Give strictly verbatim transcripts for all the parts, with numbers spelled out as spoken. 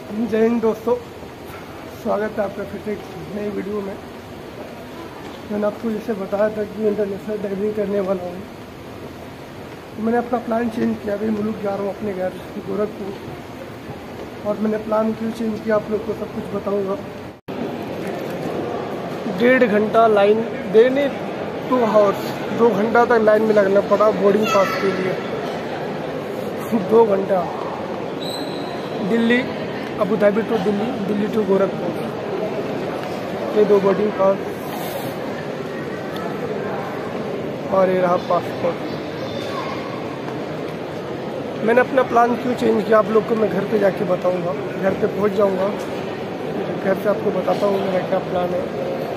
जय हिंद दोस्तों, स्वागत है आपका फिर से एक नई वीडियो में। मैंने आपको जैसे बताया था कि इंटरनेशनल ड्राइविंग करने वाला हूँ, तो मैंने अपना प्लान चेंज किया। अभी मुल्क जा रहा हूँ अपने घर गोरखपुर, और मैंने प्लान क्यों चेंज किया आप लोग को सब कुछ बताऊँगा। डेढ़ घंटा लाइन देने टू हावर्स दो घंटा तक लाइन में लगना पड़ा बोर्डिंग पास के लिए। दो घंटा Delhi Abu Dhabi to Delhi, Delhi to Gorakhpur, ये दो बोर्डिंग पास और ये रहा पासपोर्ट। मैंने अपना प्लान क्यों चेंज किया आप लोग को मैं घर पे जाके बताऊंगा। घर पे पहुंच जाऊंगा, घर से आपको बताता हूँ मेरा क्या प्लान है।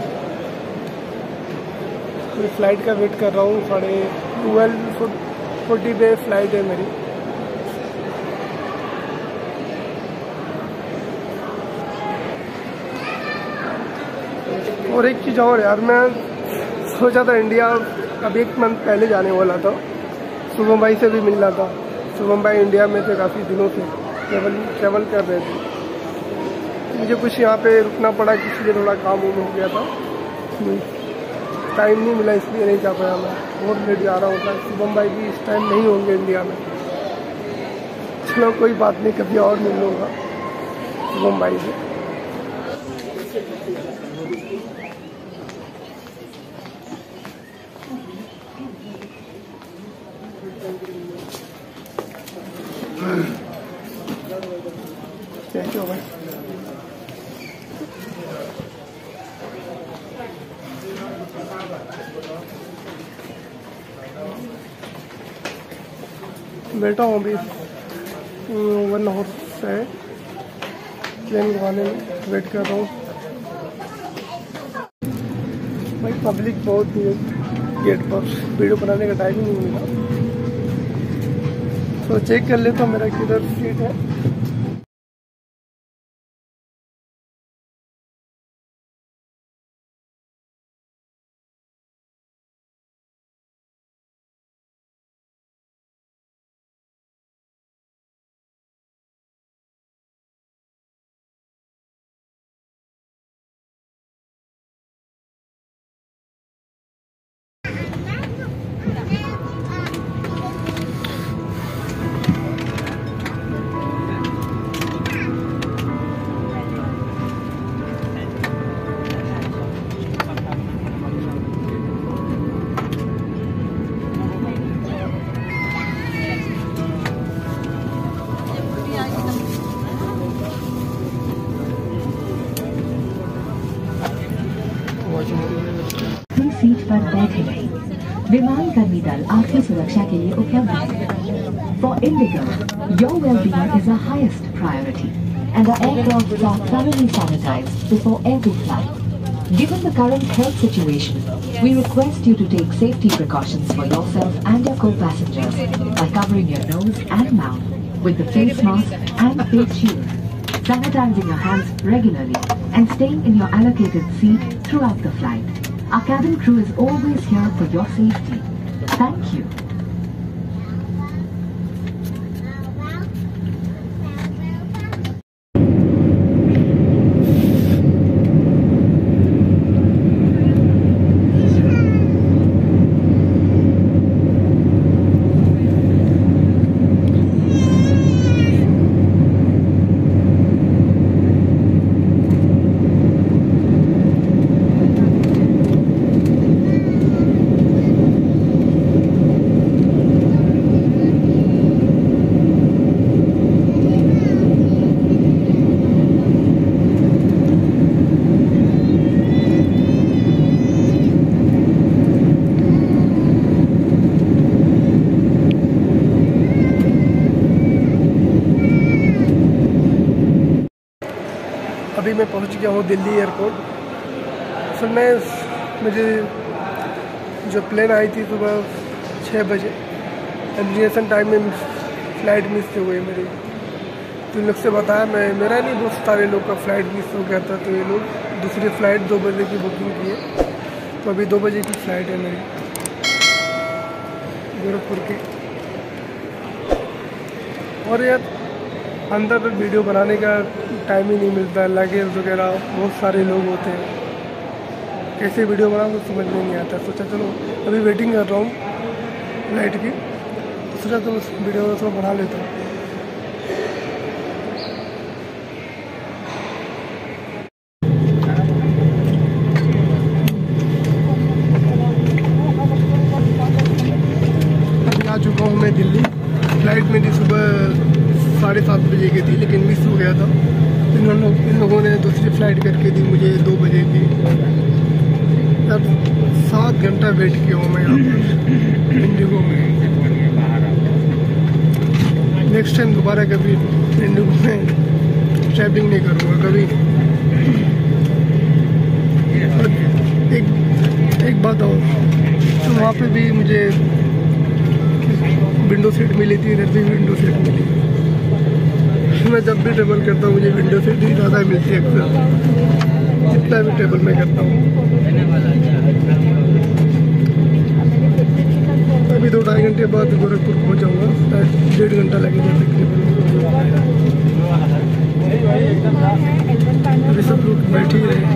मैं फ़्लाइट का वेट कर रहा हूँ, साढ़े ट्वेल्व फोर्टी पे फ़्लाइट है मेरी। और एक चीज़ और यार, मैं सोचा था इंडिया अब एक मंथ पहले जाने वाला था, शुभम भाई से भी मिलना था। शुभम भाई इंडिया में थे, काफ़ी दिनों से ट्रेवल ट्रेवल कर रहे थे। मुझे कुछ यहाँ पे रुकना पड़ा, इसलिए थोड़ा काम वाम हो गया था, टाइम नहीं मिला, इसलिए नहीं जा पाया। मैं बहुत लेट जा रहा हूँ। शुभम भाई भी इस टाइम नहीं होंगे इंडिया में। चलो कोई बात नहीं, कभी और मिल लूँगा शुभम भाई से। कैसे हो भाई? बैठा हूँ अभी वन आवर से ट्रेन वाले वेट कर रहा हूँ। भाई पब्लिक बहुत है गेट पर, वीडियो बनाने का टाइम ही नहीं मिला। तो चेक कर लेता हूँ मेरा किधर सीट है। सीट पर बैठे रहे। विमान कर्मी दल आपकी सुरक्षा के लिए उपलब्ध है। For IndiGo, your well-being is the highest priority and the aircraft are thoroughly sanitized before every flight. Given the current health situation, we request you to take safety precautions for yourself and your co-passengers by covering your nose and mouth with the face mask and face shield, sanitizing your hands regularly, and staying in your allocated seat throughout the flight. Our cabin crew is always here for your safety. Thank you. अभी मैं पहुंच गया हूँ Delhi airport. असल में मुझे जो plane आई थी सुबह छः बजे, एलिमिनेशन टाइम में फ़्लाइट मिस हो गई मेरी। तो इन लोग से बताया, मैं मेरा नहीं बहुत सारे लोग का फ़्लाइट मिस हो गया था। तो ये लोग दूसरी फ़्लाइट दो बजे की बुकिंग की है, तो अभी दो बजे की फ़्लाइट है मेरी गोरखपुर की। और यार अंदर वीडियो बनाने का टाइम ही नहीं मिलता, लगेज वगैरह बहुत सारे लोग होते हैं, कैसे वीडियो बनाऊँ तो समझ में नहीं आता। सोचा चलो अभी वेटिंग कर रहा हूँ लाइट की, तो सोचा चलो वीडियो थोड़ा बना लेता हूँ। अभी आ चुका हूँ मैं दिल्ली। फ्लाइट मेरी सुबह साढ़े सात बजे की थी, लेकिन मिस हो गया था। इन लोगों इन लोगों ने दूसरी फ़्लाइट करके दी मुझे दो बजे की। यार सात घंटा वेट किया हूँ मैं यहाँ पर इंडिगो में। नेक्स्ट टाइम दोबारा कभी इंडिगो में ट्रैवलिंग नहीं करूँगा कभी। एक एक बात और, तो वहाँ पे भी मुझे विंडो सीट मिली थी, इधर भी विंडो सीट मिली। मैं जब भी ट्रेवल करता हूँ मुझे विंडो सीट ही ज़्यादा मिलती है अक्सर, जितना भी ट्रेवल मैं करता हूँ। अभी दो ढाई घंटे बाद गोरखपुर पहुँच जाऊँगा, डेढ़ घंटा लगेगा तकरीबन। अभी सब लोग बैठे ही रहे।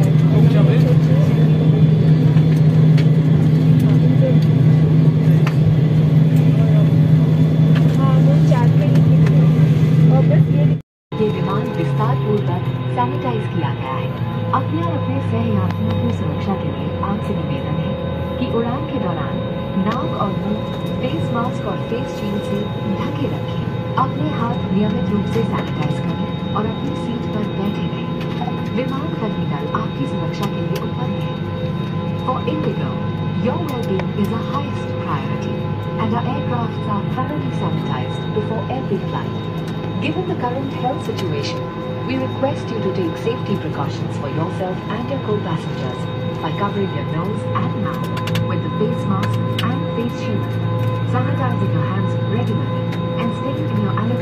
ये विमान विस्तार पूर्वक सैनिटाइज किया गया है। अपने और अपने सहयात्रियों की सुरक्षा के लिए आपसे निवेदन है कि उड़ान के दौरान नाक और मुंह फेस मास्क और फेस शील्ड से ढके रखें। अपने हाथ नियमित रूप से सैनिटाइज करें और अपनी सीट पर बैठे रहें। विमान कर्मी दल आपकी सुरक्षा के लिए उपलब्ध है। For IndiGo, your well-being is our highest priority, and our aircrafts are thoroughly sanitized before every flight. Given the current health situation, we request you to take safety precautions for yourself and your co-passengers by covering your nose and mouth with the face mask and face shield, sanitizing your hands regularly, and staying in your